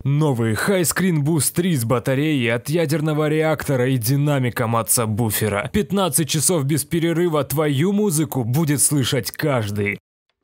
Новый High-Screen Boost 3 с батареей от ядерного реактора и динамиком от сабвуфера. 15 часов без перерыва твою музыку будет слышать каждый.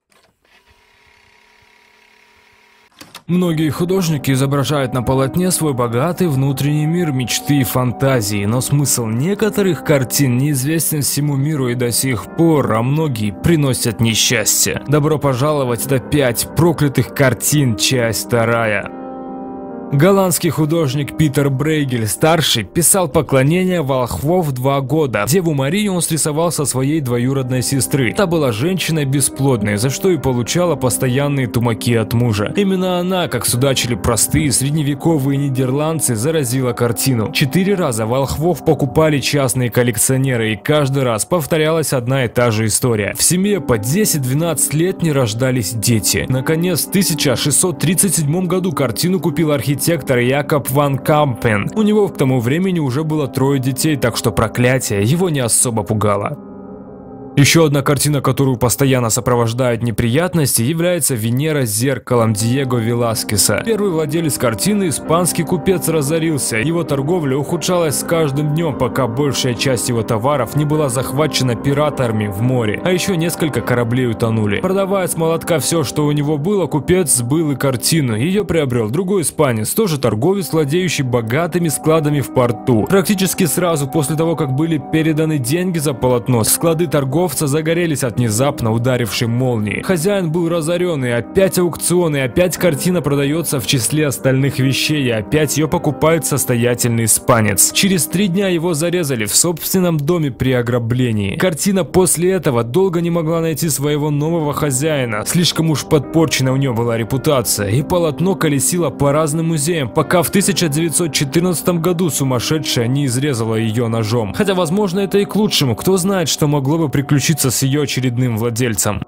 Многие художники изображают на полотне свой богатый внутренний мир мечты и фантазии, но смысл некоторых картин неизвестен всему миру и до сих пор, а многие приносят несчастье. Добро пожаловать на 5 проклятых картин, часть 2. Голландский художник Питер Брейгель-старший писал «Поклонение волхвов» 2 года. Деву Марию он срисовал со своей двоюродной сестры. Та была женщиной бесплодной, за что и получала постоянные тумаки от мужа. Именно она, как судачили простые средневековые нидерландцы, заразила картину. 4 раза волхвов покупали частные коллекционеры, и каждый раз повторялась одна и та же история. В семье по 10-12 лет не рождались дети. Наконец, в 1637 году картину купил архитектор Якоб ван Кампен. У него к тому времени уже было 3 детей, так что проклятие его не особо пугало. Еще одна картина, которую постоянно сопровождают неприятности, является «Венера с зеркалом» Диего Веласкеса. Первый владелец картины, испанский купец, разорился. Его торговля ухудшалась с каждым днем, пока большая часть его товаров не была захвачена пиратами в море, а еще несколько кораблей утонули. Продавая с молотка все, что у него было, купец сбыл и картину. Ее приобрел другой испанец, тоже торговец, владеющий богатыми складами в порту. Практически сразу после того, как были переданы деньги за полотно, склады торговцев загорелись от внезапно ударившей молнии. Хозяин был разорен, и опять аукцион, и опять картина продается в числе остальных вещей, и опять ее покупает состоятельный испанец. Через 3 дня его зарезали в собственном доме при ограблении. Картина после этого долго не могла найти своего нового хозяина. Слишком уж подпорчена у нее была репутация, и полотно колесило по разным музеям, пока в 1914 году сумасшедшая не изрезала ее ножом. Хотя, возможно, это и к лучшему. Кто знает, что могло бы приключиться с ее очередным владельцем.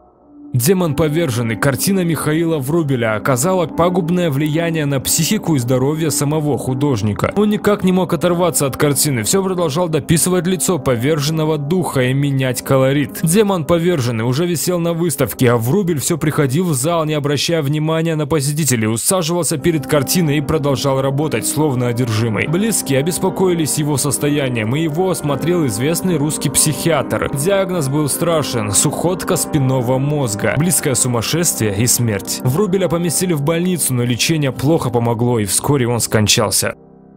«Демон поверженный» картина Михаила Врубеля оказала пагубное влияние на психику и здоровье самого художника. Он никак не мог оторваться от картины, все продолжал дописывать лицо поверженного духа и менять колорит. «Демон поверженный» уже висел на выставке, а Врубель все приходил в зал, не обращая внимания на посетителей, усаживался перед картиной и продолжал работать, словно одержимый. Близкие обеспокоились его состоянием, и его осмотрел известный русский психиатр. Диагноз был страшен – сухотка спинного мозга. Близкое сумасшествие и смерть. Врубеля поместили в больницу, но лечение плохо помогло, и вскоре он скончался.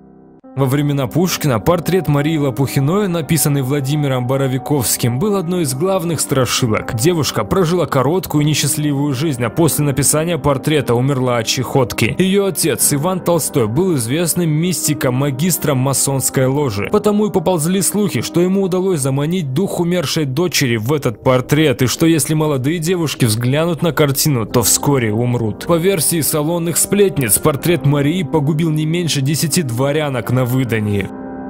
Во времена Пушкина портрет Марии Лопухиной, написанный Владимиром Боровиковским, был одной из главных страшилок. Девушка прожила короткую и несчастливую жизнь, а после написания портрета умерла от чехотки. Ее отец, Иван Толстой, был известным мистиком, магистром масонской ложи. Потому и поползли слухи, что ему удалось заманить дух умершей дочери в этот портрет, и что если молодые девушки взглянут на картину, то вскоре умрут. По версии салонных сплетниц, портрет Марии погубил не меньше 10 дворянок на выдании.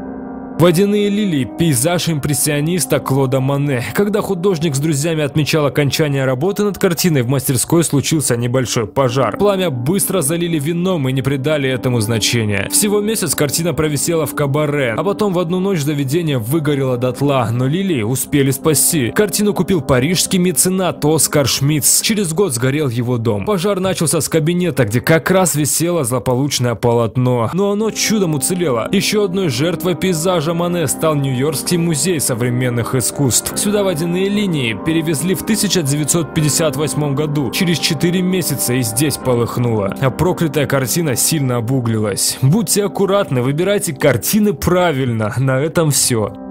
«Водяные лилии» – пейзаж импрессиониста Клода Мане. Когда художник с друзьями отмечал окончание работы над картиной, в мастерской случился небольшой пожар. Пламя быстро залили вином и не придали этому значения. Всего месяц картина провисела в кабаре, а потом в одну ночь заведение выгорело дотла, но лилии успели спасти. Картину купил парижский меценат Оскар Шмидц. Через год сгорел его дом. Пожар начался с кабинета, где как раз висело злополучное полотно, но оно чудом уцелело. Еще одной жертвой пейзажа Мане стал Нью-Йоркский музей современных искусств. Сюда водяные линии перевезли в 1958 году. Через 4 месяца и здесь полыхнуло, а проклятая картина сильно обуглилась. Будьте аккуратны, выбирайте картины правильно. На этом все.